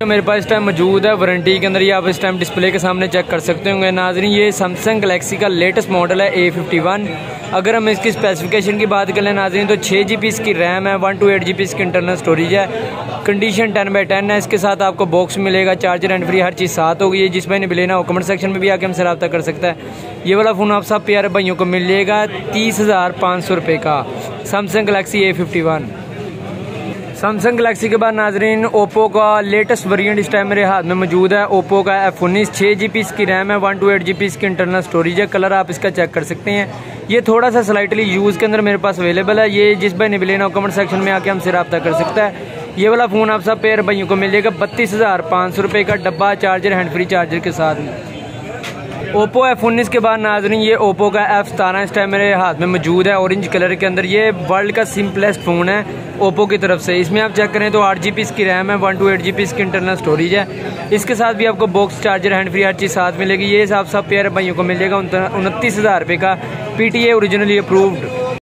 मेरे पास इस टाइम मौजूद है वारंटी के अंदर, ये आप इस टाइम डिस्प्ले के सामने चेक कर सकते होंगे नाज़रीन। ये सैमसंग गैलेक्सी का लेटेस्ट मॉडल है A51। अगर हम इसकी स्पेसिफिकेशन की बात करें नाज़रीन तो 6 GB इसकी रैम है, 128 GB इसकी इंटरनल स्टोरेज है, कंडीशन 10/10 है। इसके साथ आपको बॉक्स मिलेगा, चार्जर एंड फ्री, हर चीज़ साथ होगी। ये जिस भाई ने भी लेना हो कमेंट सेक्शन में भी आके हमसे रब्ता कर सकता है। ये वाला फ़ोन आप सब प्यारे भाइयों को मिल जाएगा 30,500 रुपये का, Samsung Galaxy A51। Samsung Galaxy के बाद नाजरीन ओप्पो का लेटेस्ट वेरिएंट इस टाइम मेरे हाथ में मौजूद है, ओप्पो का F19। 6 GB इसकी रैम है, 128 GB इसकी इंटरनल स्टोरेज है। कलर आप इसका चेक कर सकते हैं, ये थोड़ा सा स्लाइटली यूज़ के अंदर मेरे पास अवेलेबल है। ये जिस भाई ने भी लेना हो कमेंट सेक्शन में आके हमसे रब्ता कर सकता है। ये वाला फ़ोन आप सब पेयर भाइयों को मिल जाएगा 32,500 रुपये का, डब्बा, चार्जर, हैंड फ्री चार्जर के साथ। ओप्पो F19 के बाद नाजरीन ये ओप्पो का F17 इस टाइम मेरे हाथ में मौजूद है, ऑरेंज कलर के अंदर। ये वर्ल्ड का सिंपलेस्ट फ़ोन है ओप्पो की तरफ से। इसमें आप चेक करें तो 8 GB इसकी रैम है, 128 GB इसकी इंटरनल स्टोरेज है। इसके साथ भी आपको बॉक्स, चार्जर, हैंड फ्री, हर चीज़ साथ मिलेगी। ये आप सब प्यारे भाइयों को मिल जाएगा 29,000 रुपये का, PTA ओरिजिनली अप्रूव्ड।